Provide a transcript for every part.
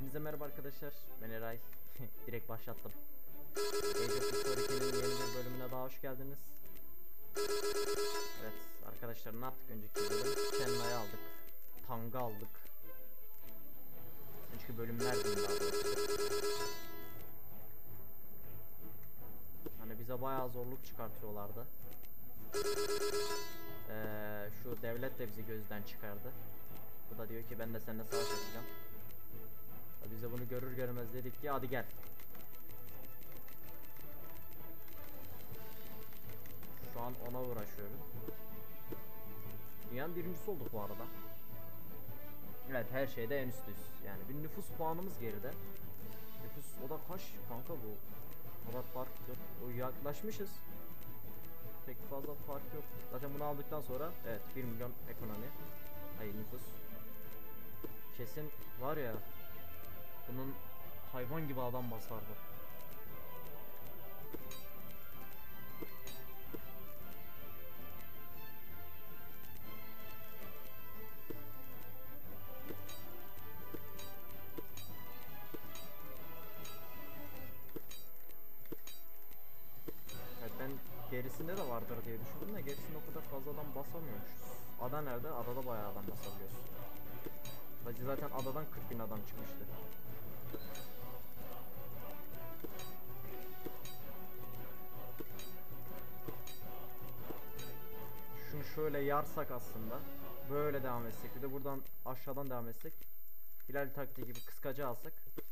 Hepinize merhaba arkadaşlar. Ben Eray. Direkt başlattım. Age of Historic'in yeni bir bölümüne daha hoş geldiniz. Evet arkadaşlar, ne yaptık önceki bölüm? Chennai'yi aldık. Tang'ı aldık. Önceki bölümler diyeyim daha doğrusu. Hani bize bayağı zorluk çıkartıyorlardı. Şu devlet de bizi gözden çıkardı. Bu da diyor ki ben de seninle savaş açacağım. Biz de bunu görür görmez dedik ki hadi gel. Şu an ona uğraşıyoruz. Dünyanın birincisi olduk bu arada. Evet, her şeyde en üstüyüz. Yani bir nüfus puanımız geride. Nüfus o da kaç kanka bu? O da fark yok. O yaklaşmışız. Pek fazla fark yok. Zaten bunu aldıktan sonra evet 1 milyon ekonomi. Hayır, nüfus. Kesin var ya, bunun hayvan gibi adam basardı. Evet, ben gerisinde de vardır diye düşündüm de gerisinde o kadar fazla adam basamıyormuşuz. Ada nerede? Adada bayağı adam basabiliyoruz. Sadece zaten adadan 40.000 adam çıkmıştı. Şunu şöyle yarsak aslında. Böyle devam etsek. Bir de buradan aşağıdan devam etsek. Hilal taktiği gibi kıskacı alsak.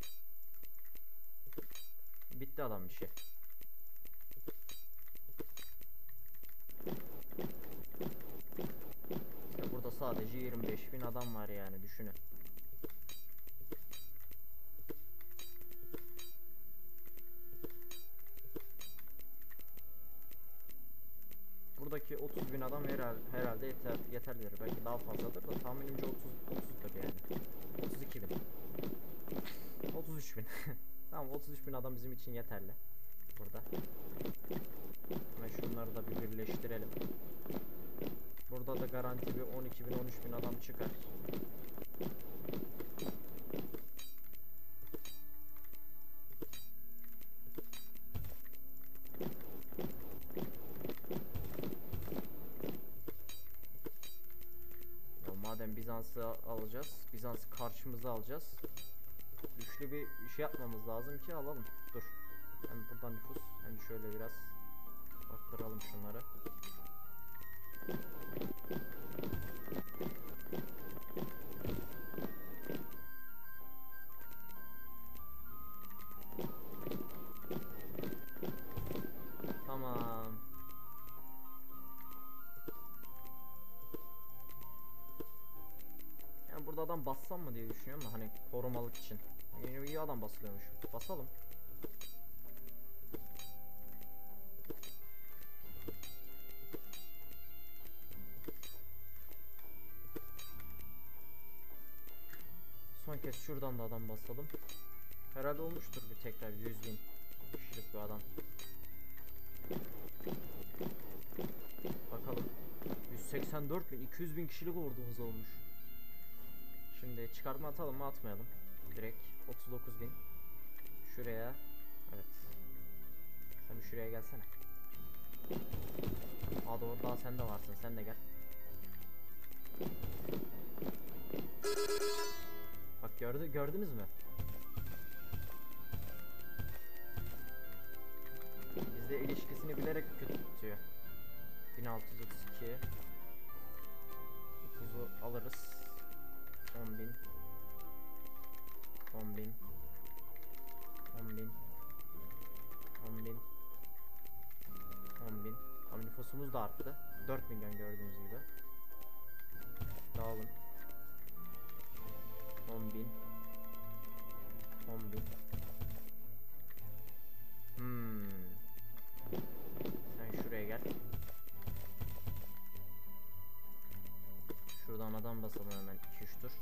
Bitti adam işi. İşte burada sadece 25.000 adam var yani, düşünün. Buradaki 30.000 adam herhalde yeterlidir. Belki daha fazladır da tahminimce 30'dur yani. 32.000. 33.000. Tamam, 33.000 adam bizim için yeterli. Burada. Hemen şunları da bir birleştirelim. Burada da garanti bir 12.000 13.000 adam çıkar. Ya madem Bizans'ı alacağız, Bizans'ı karşımıza alacağız. Güçlü bir şey yapmamız lazım ki alalım. Dur. Hem buradan nüfus hem şöyle biraz arttıralım şunları. Tamam. Yani burada adam bassam mı diye düşünüyorum da hani korumalık için. Yeni iyi adam basılıyormuş. Basalım. Son kez şuradan da adam basalım. Herhalde olmuştur bir tekrar 100.000 kişilik bir adam. Bakalım. 184.000 200.000 kişilik ordumuz olmuş. Şimdi çıkartma atalım mı atmayalım. Direkt 39.000. Şuraya. Evet. Sen bir şuraya gelsene. Aa doğru, daha sen de varsın, sen de gel. Bak gördünüz mü? Bizde ilişkisini bilerek kötü tutuyor. 1632. 30'u alırız. 10.000. 10.000. 10.000. 10.000. 10.000. Ama nüfusumuz da arttı. 4 milyon gördüğünüz gibi. Dağılın. 10.000. 10.000. Sen şuraya gel. Şuradan adam basalım hemen 2-3 tur.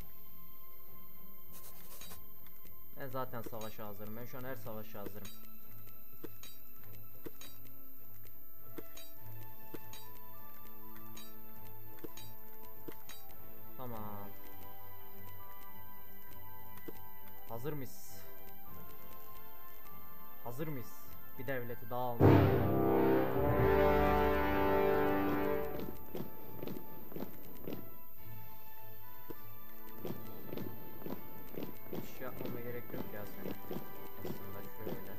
Ben zaten savaşa hazırım. Ben şu an her savaşa hazırım. Tamam. Hazır mıyız? Hazır mıyız? Bir devleti daha almaya. Hiç şey yapmama gerek yok ya sana. Aslında şöyle.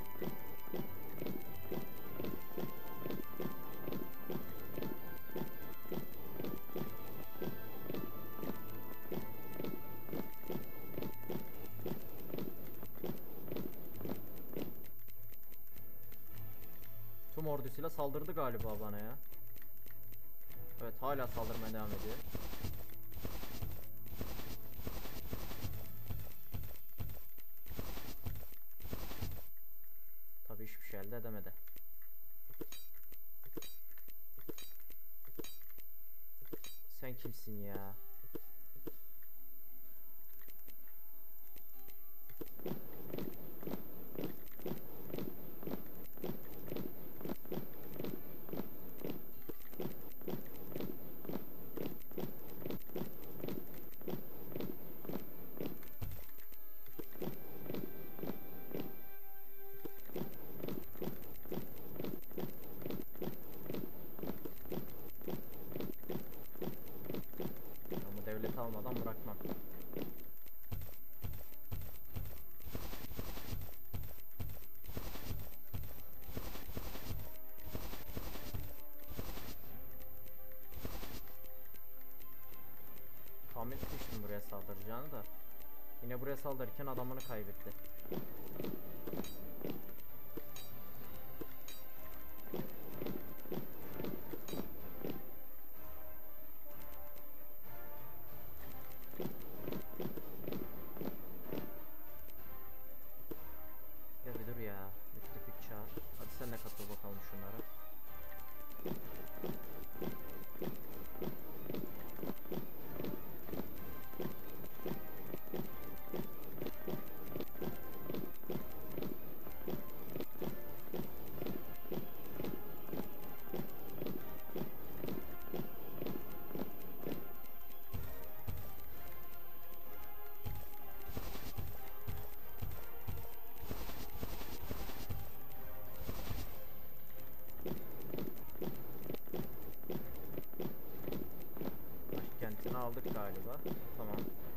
Tüm ordusuyla saldırdı galiba bana ya. Evet, hala saldırmaya devam ediyor. Tabii hiçbir şey elde edemedi. Sen kimsin ya? Ben bu devleti almadan bırakmam. Tahmin etmiştim buraya saldıracağını da. Yine buraya saldırırken adamını kaybetti. Ya bir dur ya. Müttefik çağır. Hadi sen de katıl bakalım şunlara. Başkentini aldık galiba. Tamam.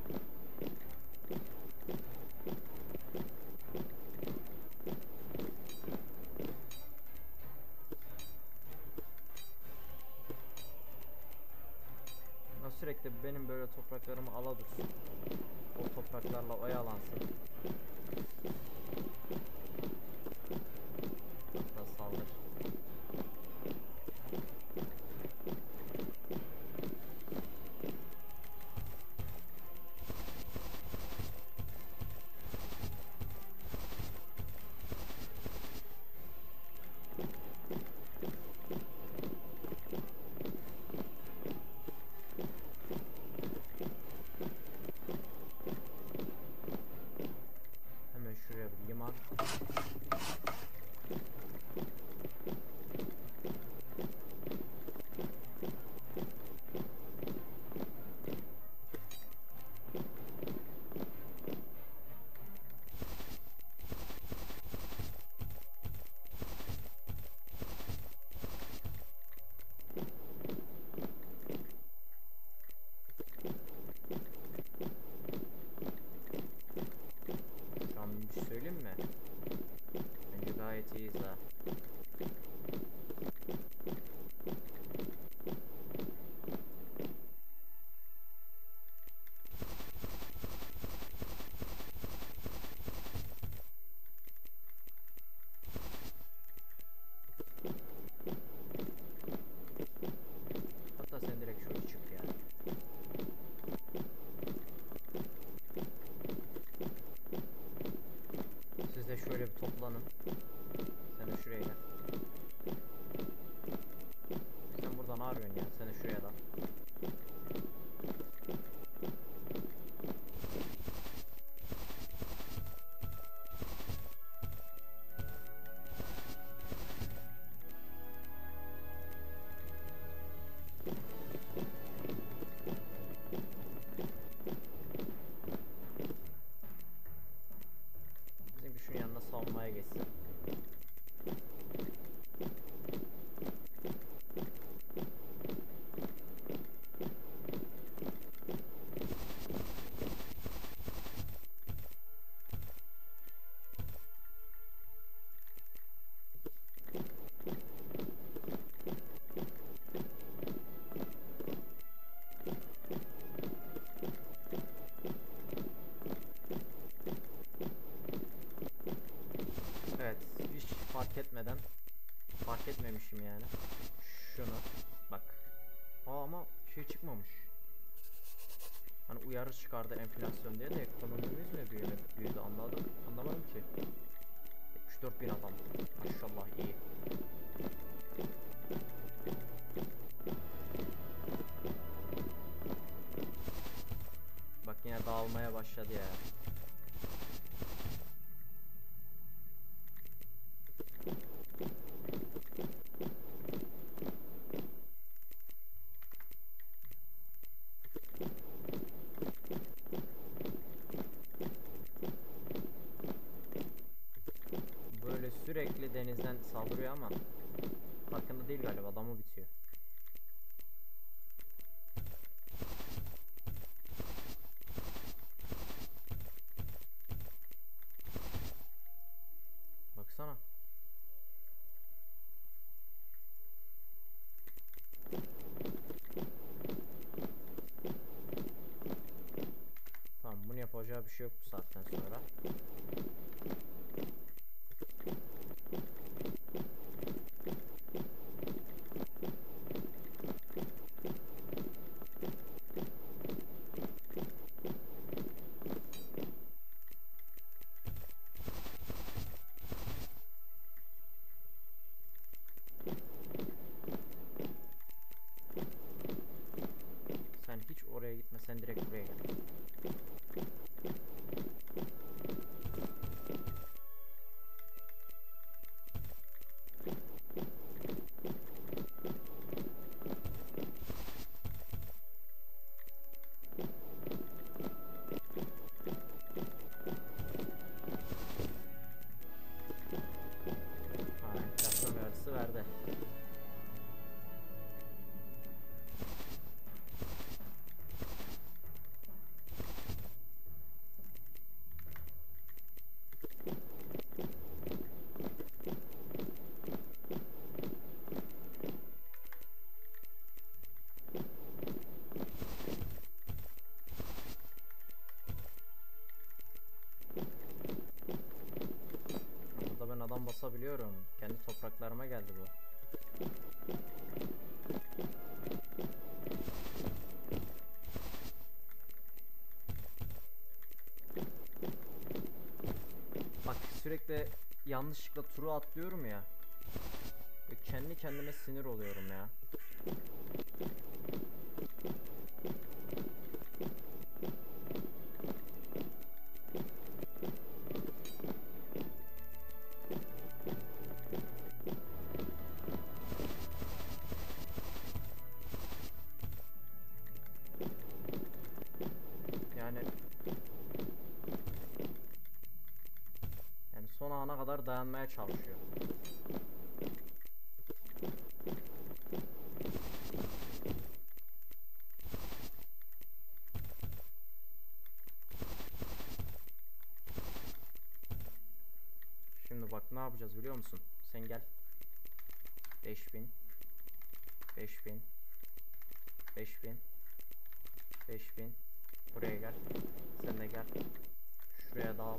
Ama sürekli benim böyle topraklarımı ala dursun. O topraklarla oyalansın. Hatta saldır. Hemen şuraya bir liman. Şu an bir şey söyleyeyim mi? Bence gayet iyiyiz ha. Hatta sen direkt şöyle çık ya. Siz de şöyle bir toplanın. Sen de şuraya gel. Sen burada ne arıyorsun ya? Sen de şuraya dal. almaya geçsin. Evet, hiç fark etmemişim yani. Şunu bak. Ama şey çıkmamış. Hani uyarı çıkardı enflasyon diye de ekonomimiz mi büyüdü anlamadım ki. 74 bin adam. Maşallah iyi. Bak yine dağılmaya başladı ya. Böyle sürekli denizden saldırıyor ama farkında değil galiba, adamı bitiyor. Baksana. Tamam, bunu yapacağı bir şey yok bu saatten sonra. Sen hiç oraya gitme, sen direkt buraya gel. Ha, enflasyon uyarısı verdi. Burada ben adam basabiliyorum. Kendi topraklarıma geldi bu. Bak sürekli yanlışlıkla turu atlıyorum ya. Ve kendi kendime sinir oluyorum ya. Yani son ana kadar dayanmaya çalışıyor. Şimdi bak ne yapacağız biliyor musun? Sen gel. 5000 5000 5000 5000 buraya gel. Sen de gel. Şuraya dağıl.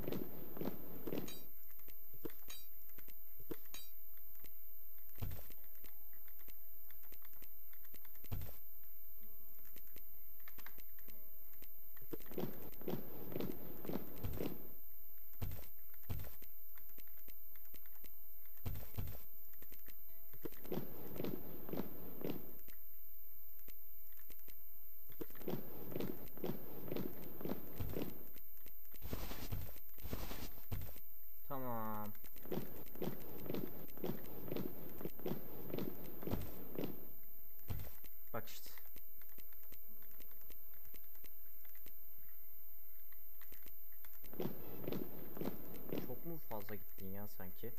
fazla gittin ya sanki.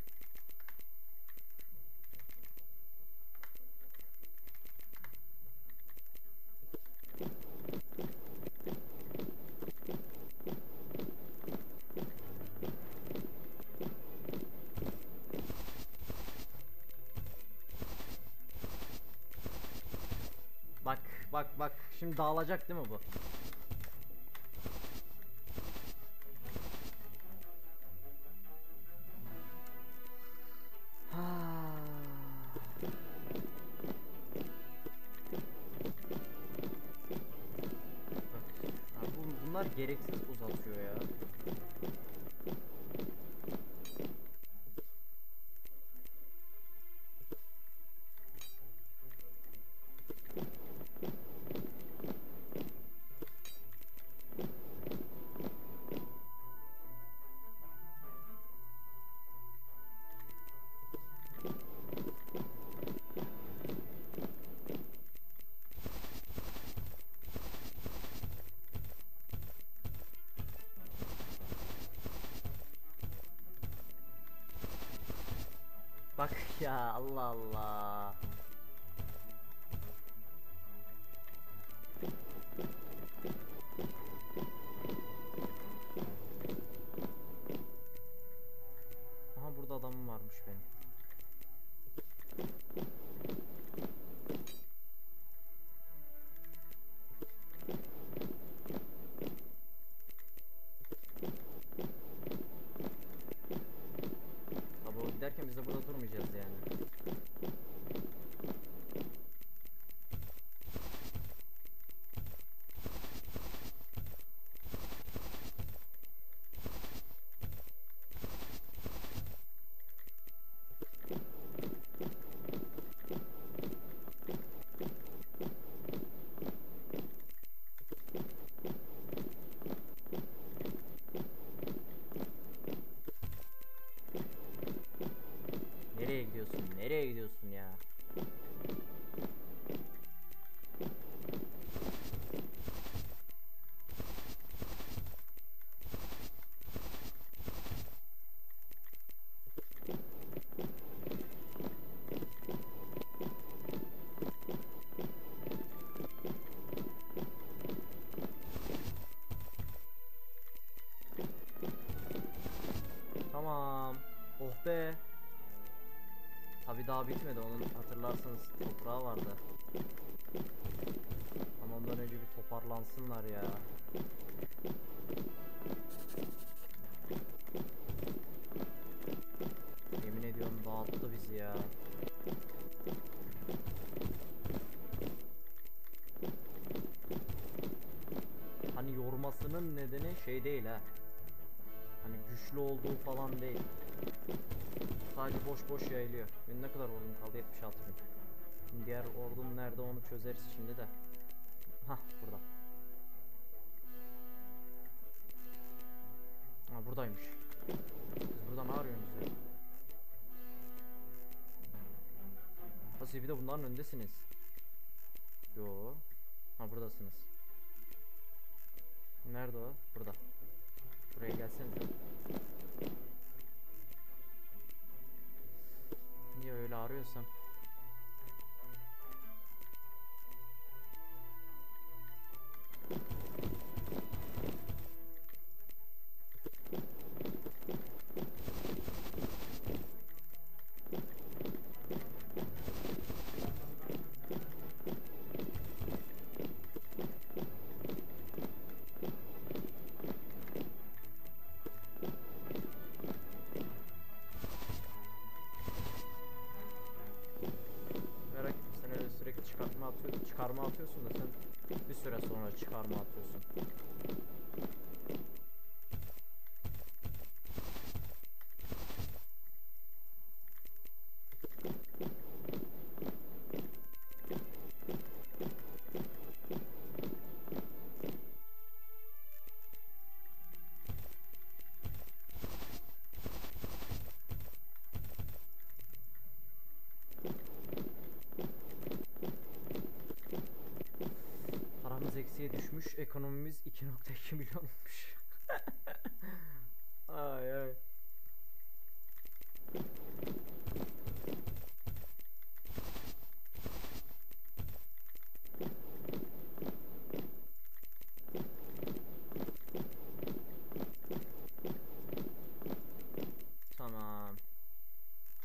Bak bak bak, şimdi dağılacak değil mi bu? Bunlar gereksiz uzatıyor ya. Bak ya, Allah Allah. Aha, burada adamım varmış benim. Abi o giderken biz de burada durmayacağız yani. Nereye gidiyorsun? Nereye gidiyorsun ya? Tamam. Oh be. Tabi daha bitmedi, onun hatırlarsanız toprağı vardı. Ama ondan önce bir toparlansınlar ya. Yemin ediyorum dağıttı bizi ya. Hani yormasının nedeni şey değil ha. Hani güçlü olduğu falan değil. Sadece boş boş yayılıyor. Benim ne kadar ordum kaldı? 76 bin. Şimdi diğer ordum nerede, onu çözeriz şimdi de. Hah, burada. Ha, buradaymış. Siz burada ne arıyorsunuz ya? Ha, siz bir de bunların öndesiniz. Yo. Ha, buradasınız. Nerede o? Burada. Buraya gelsenize. Niye öyle arıyorsam? Merak etme, sen öyle sürekli çıkarma atıyorsun da sen bir süre sonra çıkarma atıyorsun. Paramız eksiye düşmüş, ekonomimiz 2,2 milyon olmuş. Ay ay.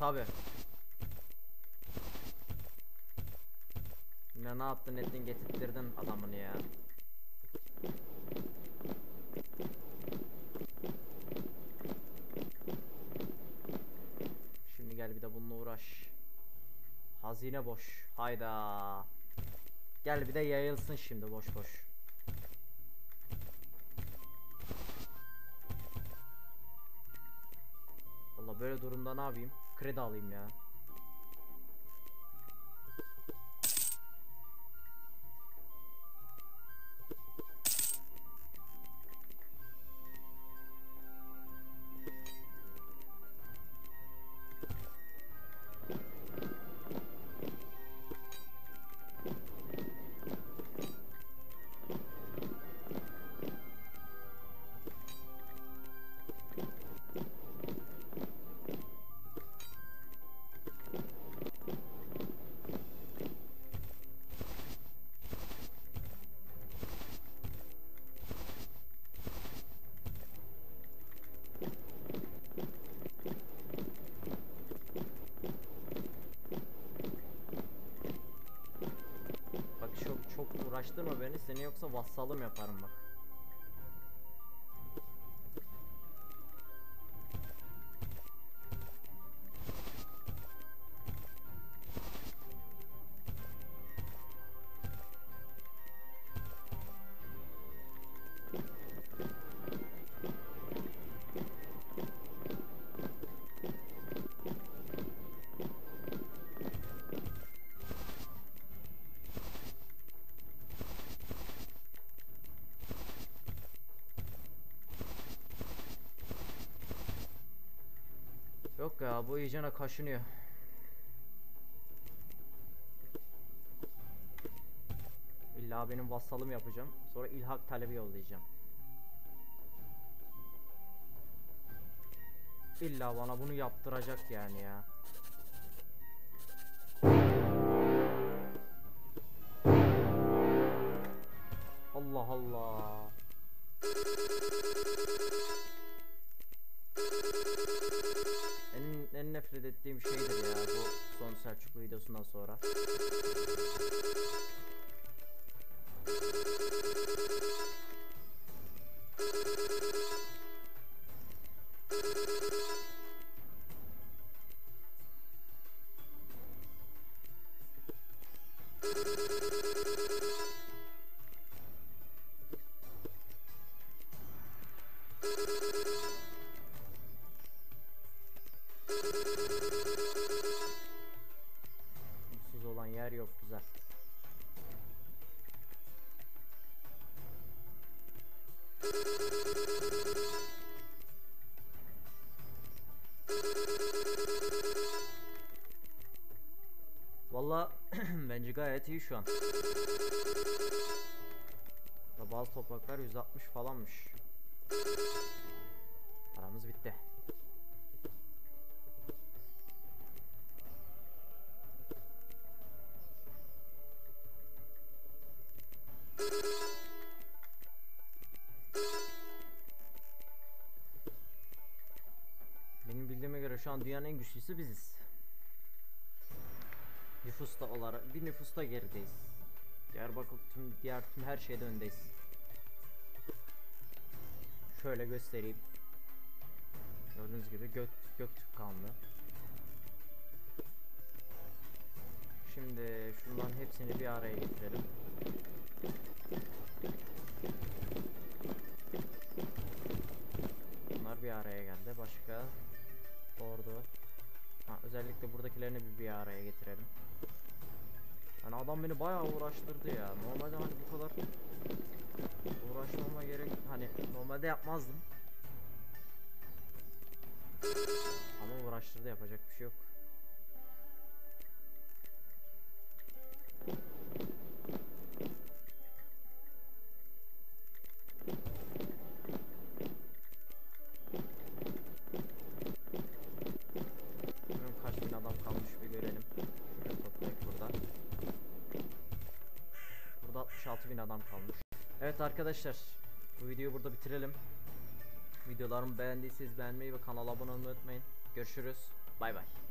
tabi. Yine ne yaptın ettin getirttirdin adamını ya. Şimdi gel bir de bununla uğraş. Hazine boş. Hayda. Gel bir de yayılsın şimdi boş boş. Valla böyle durumda ne yapayım? Kredi alayım ya. Bak çok uğraştırma beni, seni yoksa vassalım yaparım bak. Yok ya, bu iyicene kaşınıyor. İlla benim vassalım yapacağım. Sonra ilhak talebi yollayacağım. İlla bana bunu yaptıracak yani ya. Allah Allah. En nefret ettiğim şeydir ya bu son Selçuklu videosundan sonra. Mutsuz olan yer yok, güzel. Valla bence gayet iyi şu an. Bazı topraklar 160 falanmış. Paramız bitti. Benim bildiğime göre şu an dünyanın en güçlüsü biziz. Nüfusta olarak bir nüfusta gerideyiz. Diyarbakır tüm her şeyde öndeyiz. Şöyle göstereyim. Gördüğünüz gibi Göktürk kanlı. Şimdi şunların hepsini bir araya getirelim. Bunlar bir araya geldi. Başka ordu. Özellikle buradakilerini bir araya getirelim. Yani adam beni bayağı uğraştırdı ya. Normalde hani bu kadar uğraşmama gerek, hani normalde yapmazdım. Ama uğraştırdı, yapacak bir şey yok. Kaç bin adam kalmış bir görelim. Şöyle toplayıp burada. Burada 66 bin adam kalmış. Evet arkadaşlar, bu videoyu burada bitirelim. Videolarımı beğendiyseniz beğenmeyi ve kanala abone olmayı unutmayın. Görüşürüz. Bay bay.